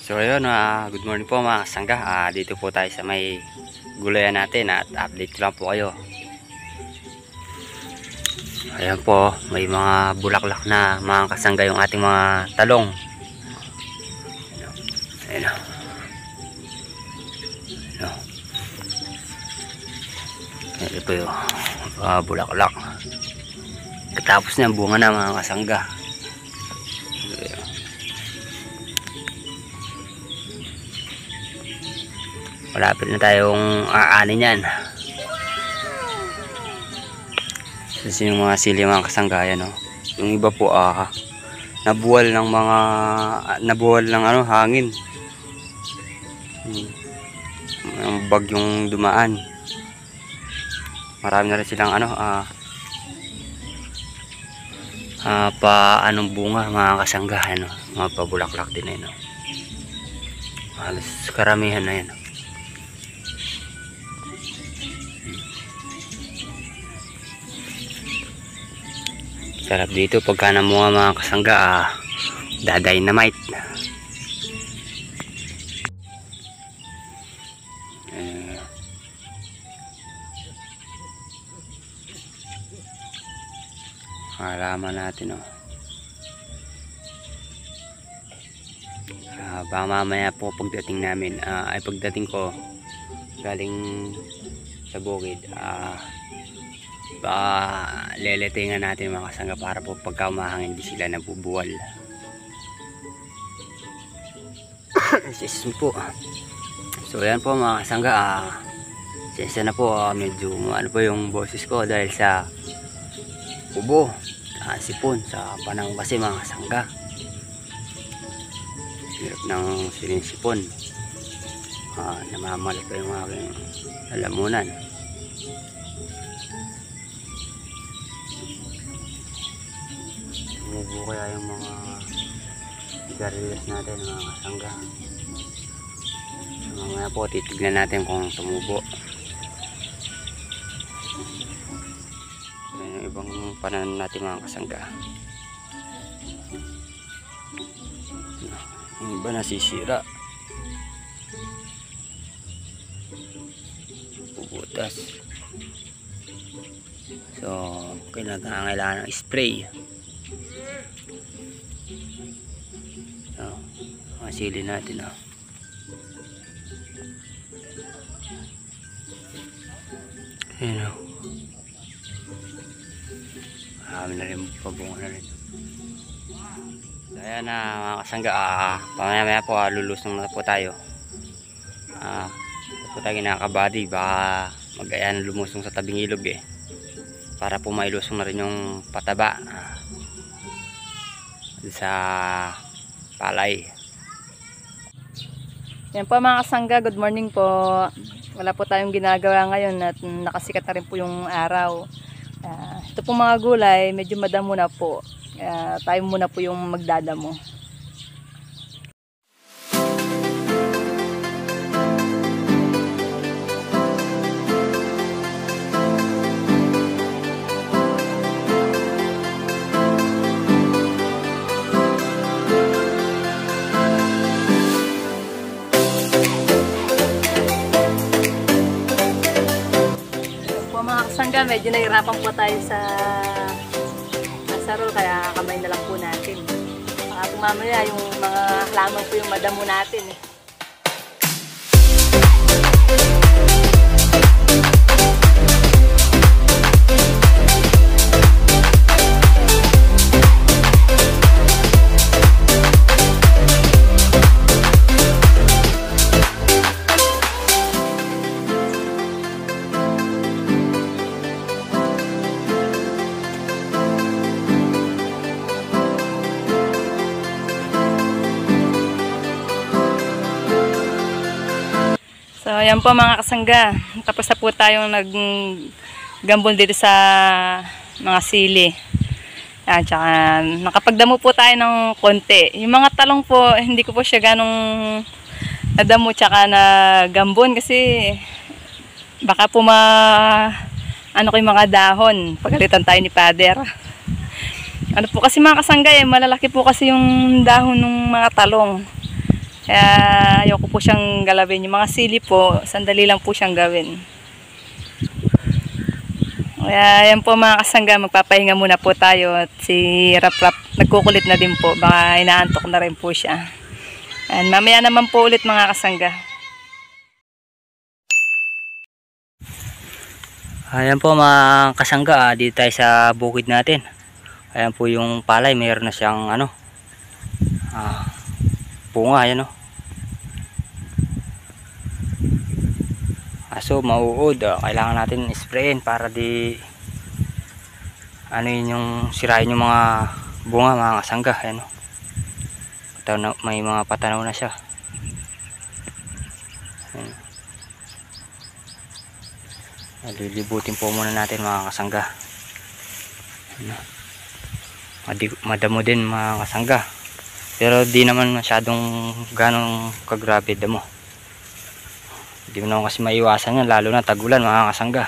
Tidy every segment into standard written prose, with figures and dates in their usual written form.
So ayun, good morning po mga kasangga. Dito po tayo sa may gulayan natin at update lang po kayo. Ayan po, may mga bulaklak na mga kasangga yung ating mga talong. Ayan o. Ayan po yung bulaklak. Katapos na bunga na mga kasangga. Malapit na tayong aanin yan. Kasi yung mga sili mga kasanggayan, no? Yung iba po nabuwal ng hangin. Yung bagyong dumaan. Marami na rin silang anong bunga mga kasanggahan, no? Mga pabulaklak din no? Halos karamihan na yan. Sarap dito pagka namunga mga kasangga, dynamite. Halaman natin baka mamaya po pagdating namin pagdating ko galing sa bukid, leletingan natin mga kasangga para po pagka umahangin hindi sila nabubuwal. Season po. So yan po mga kasangga, season na po. Medyo po yung boses ko dahil sa ubo, sipon sa panahon kasi mga kasangga. Hirap ng sinisipon. Namamalit pa yung aking lalamunan. Tumubo kaya yung mga sigarilyas natin mga kasangga. So, mamaya po titignan natin kung tumubo. Yan yung ibang pananim natin mga kasangga. Yung iba nasisira. Puputas. So kailangan ng spray. Masili natin ayan marami na rin pabunga na rin. So ayan mga kasangga, pamaya po lulusong na po tayo. Po tayo kinakabady, baka mag-ayan lumusong sa tabing ilog para po mailusong na rin yung pataba sa palay. Yan po mga kasangga, good morning po. Wala po tayong ginagawa ngayon at nakasikat na rin po yung araw. Ito po mga gulay, medyo madamo na po. Tayo muna po yung magdadamo. Medyo nahirapan po tayo sa sarol, kaya kamay na lang po natin. Baka mamaya yung mga lamang po yung madamo natin So ayan po mga kasangga, tapos na po tayong naggambol dito sa mga sili. At saka nakapagdamo po tayo ng konti. Yung mga talong po, hindi ko po siya ganong nadamo tsaka nagambon kasi baka po ko yung mga dahon, pagalitan tayo ni Father. Ano po kasi mga kasangga malalaki po kasi yung dahon ng mga talong. Kaya ayoko po siyang galawin. Yung mga sili po, sandali lang po siyang gawin. Kaya yan po mga kasangga, magpapahinga muna po tayo. At si Rap Rap nagkukulit na din po. Baka inaantok na rin po siya. And mamaya naman po ulit mga kasangga. Ayan po mga kasangga, dito tayo sa bukid natin. Ayan po yung palay, mayroon na siyang ano, bunga, ayan o. So mauud, kailangan natin sprayin para di ano yun, yung sirain yung mga bunga mga kasangga. Ayan o, may mga patanaw na siya. Ayan. Lilibutin po muna natin mga kasangga. Madamo din mga kasangga, pero di naman masyadong ganong kagrabe damo. Hindi mo naman kasi maiwasan yan, lalo na tagulan mga kasangga.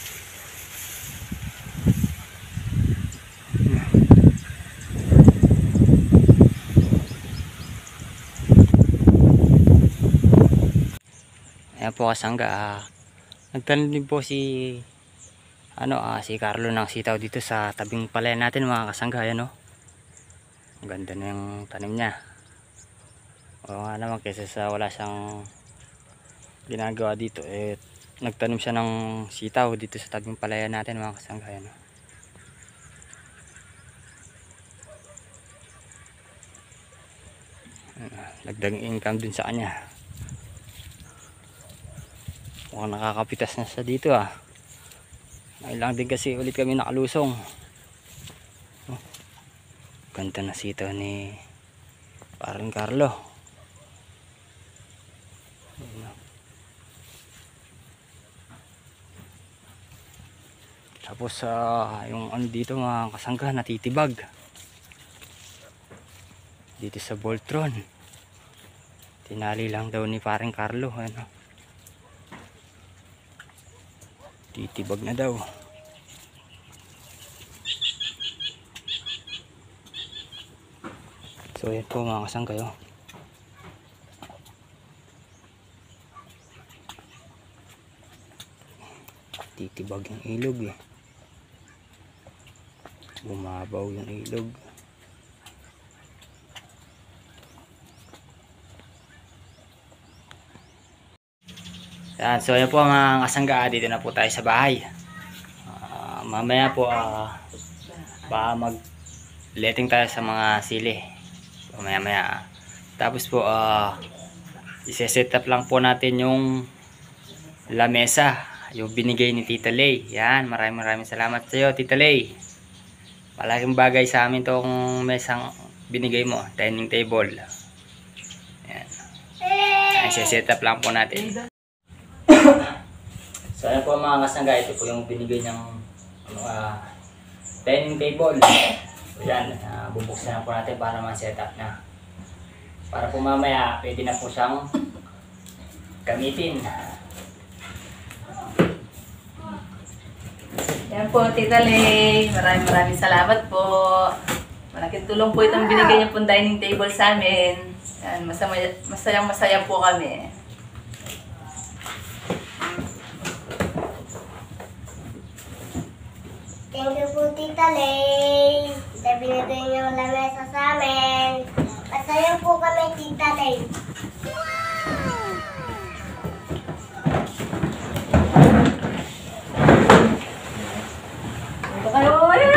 Ayan po kasangga, nagtanim din po si si Carlo ng sitaw dito sa tabing palayan natin mga kasangga. Ayan o, ang ganda na yung tanim niya. O nga naman, kaysa sa wala siyang ginagawa dito, nagtanim siya ng sitaw dito sa tabing palayan natin mga kasangga. Ayan o. Nagdagang income din sa kanya. Mukhang nakakapitas na siya dito Ngayon lang din kasi ulit kami nakalusong. Ganda na sitaw ni Paring Carlo. Tapos yung ano dito mga kasangga, natitibag dito sa Voltron. Tinali lang daw ni Paring Carlo. Titibag na daw. So yan po mga kasangga yun. Titibag yung ilog bumabaw yung ilog. Yan, so yan po mga kasangga, dito na po tayo sa bahay. Mamaya po baka mag letting tayo sa mga sili maya. Tapos po ise-set up lang po natin yung lamesa, yung binigay ni Tita Lay. Yan, maraming salamat sa iyo Tita Lay. Malaking bagay sa amin tong mesang binigay mo, dining table. Yan. Ise-set up lang po natin. So ayan po mga kasangga, ito po yung binigay ng dining table. So yan, bubuksan na po natin para ma-set up na. Para po mamaya pwede na po siyang gamitin. Yan po Tita Lay, maraming salamat po. Malaking tulong po itong binigay niyo pong dining table sa amin. Yan, masaya po kami. Thank you po Tita Lay. Sa binigay niyo yung lamesa sa amin. Masaya po kami Tita Lay. Ito kayo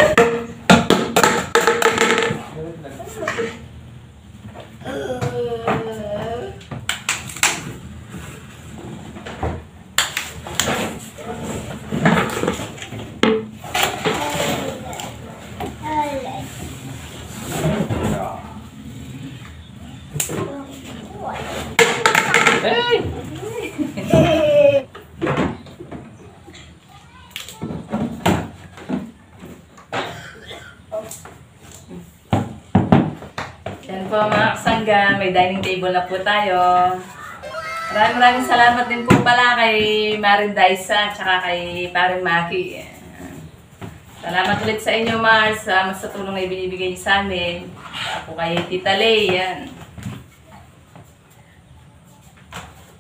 Yan po mga kasangga, may dining table na po tayo. Maraming salamat din po pala kay Maring Daisa at saka kay Paring Maki. Salamat ulit sa inyo Mars sa tulong na ibinibigay niyo sa amin. Ako kay Tita Lay. Yan.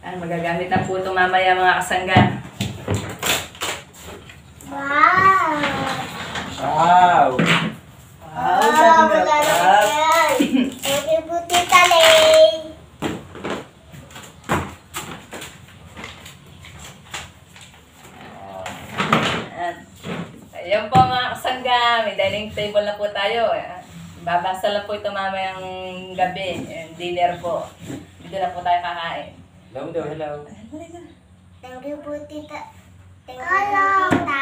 Magagamit na po ito mamaya mga kasangga. Wow! Wow! Wow, malalaki yan. Thank you po, Tita Lay. Ayan po mga kasangga, may dining table na po tayo. Babasa lang po ito mamayang gabi, dinner po. Dito na po tayo kakain. Hello daw, hello. Thank you po, Tita. Thank you po, Tita.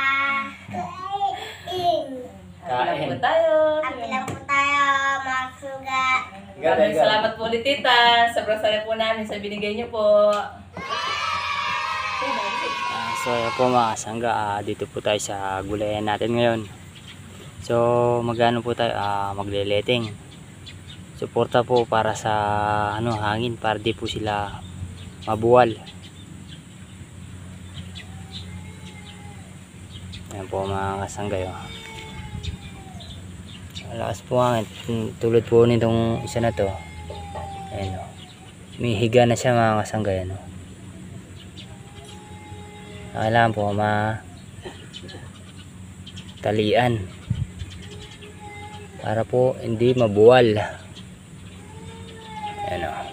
Happy lang po tayo. Happy lang po tayo, mga suga. Maraming salamat po ulit tita. Sobrang saya po namin sa binigay niyo po. So ayan po mga kasangga, dito po tayo sa gulayan natin ngayon. So magano po tayo, magleleting. Suporta po para sa hangin, para di po sila mabuwal. Ayan po mga kasangga yun. Malakas po hangin, tulad po nitong isa na to. Ayan o, may higa na siya mga kasangga yan o. Kailangan po talian para po hindi mabuwal. Ayan o.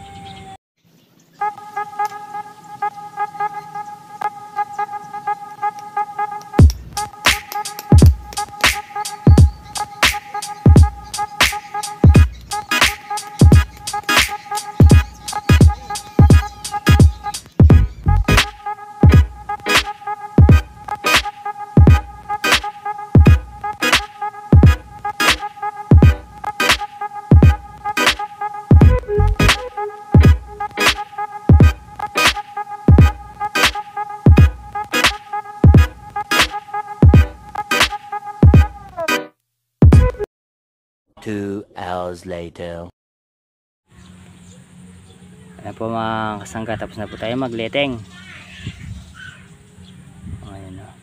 Two hours later. Ayan po mga kasangga, tapos na po tayo magleteng. Ayan o.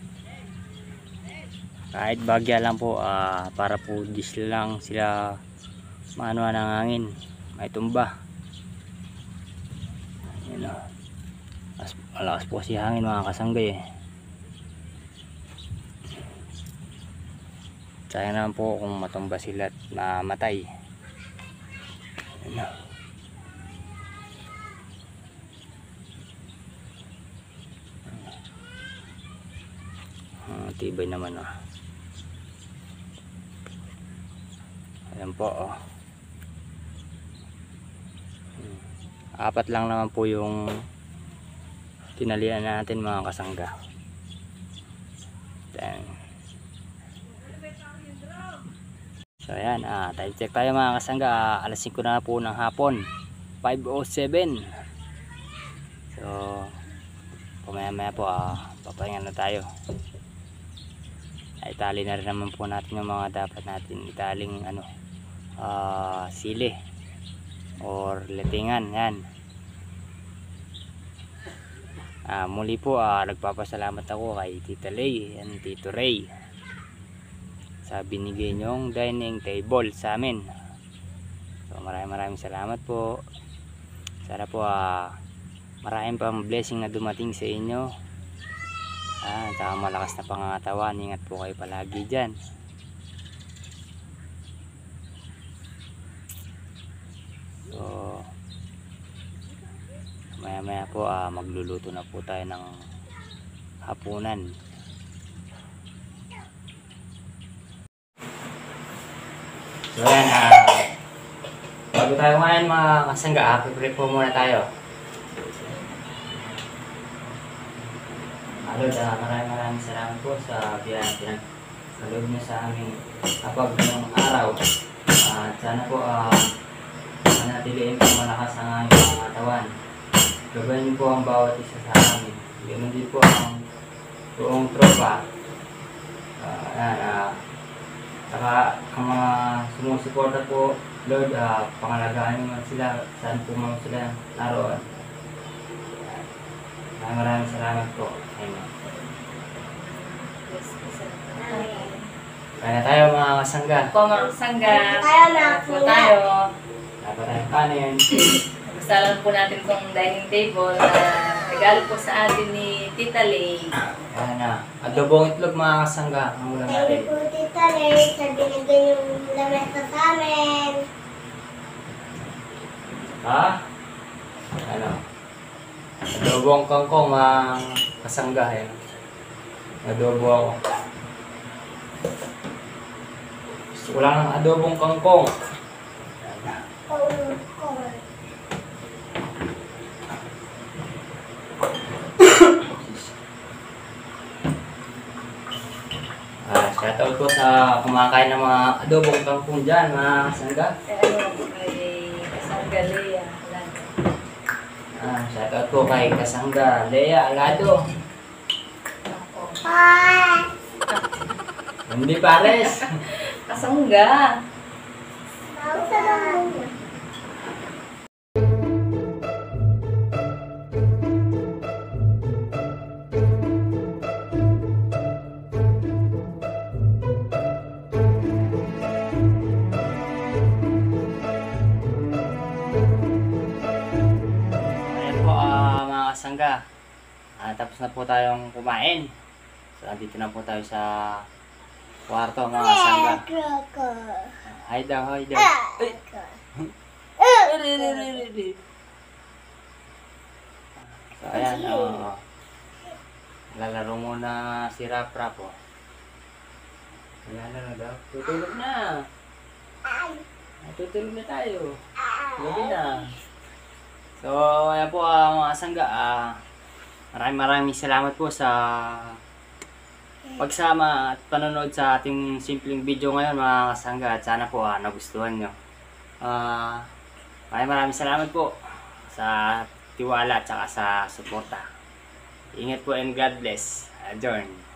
Kahit bagya lang po, para po dis lang sila maano ng hangin, may tumba. Ayan o. Malakas po si hangin mga kasangga eh. Sayang naman po kung matumba sila at mamatay. Ano? Tibay naman oh. Ayan po oh. Apat lang naman po yung tinalian natin mga kasangga. Then so ayan, time check tayo mga kasangga, alas 5 na po ng hapon, 5:07. So pamaya maya po papahinga na tayo. Itali na rin naman po natin yung mga dapat natin italing sili or letingan yan. Muli po nagpapasalamat ako kay Tita Lay and Tito Ray sa binigay nyong dining table sa amin. So maraming salamat po. Sana po maraming pang blessing na dumating sa inyo. Saka malakas na pangangatawan. Ingat po kayo palagi dyan. So maya po magluluto na po tayo ng hapunan. So yan, bago tayo ngayon mga kasangga, prepare po muna tayo. Lord, maraming salamat po sa pinagkaloob niyo sa aming kapag ng araw. At sana po manatiliin po malakas ang aming mga katawan. Gabayan niyo po ang bawat isa sa amin. Ganun din po ang buong tropa. Saka ang mga sumusuporta po, Lord, pangalagaan nyo man sila, saan po man sila naroon. Maraming salamat po. Amen. Kaya tayo mga kasangga. Po mga kasangga, Tayo na po tayo. Dapat tayong kanin. Pagsalan po natin itong dining table na regalo po sa atin ni Tita Lay. Ayan na. Adobong itlog mga kasangga. Ang ulam Thank you natin. po, Tita Lay, sa binigay yung lamesa sa amin. Ha? Ano? Adobong kangkong mga kasangga. Ayan. Adobo ako. Gusto ko lang ng adobong kangkong. Shoutout po sa kumakain ng mga adobong kangkong dyan, mga kasangga. Kay Kasangga Lea. Shoutout po kay Kasangga Lea Alado. Hi! Hindi pares. Kasangga. Ayan po mga kasangga. Tapos na po tayong kumain. So andito na po tayo sa kwarto mga kasangga. Hi daw, hi daw. So ayan, lalaro muna si Rap-Rap oh. Wala na daw. Tutulog na. Tutulog na tayo. Gabi na. So ayan po mga kasangga. Maraming salamat po sa pagsama at panonood sa ating simpleng video ngayon mga kasangga. At sana po nagustuhan nyo. Maraming salamat po sa tiwala at saka sa suporta. Ingat po and God bless. Adjourn.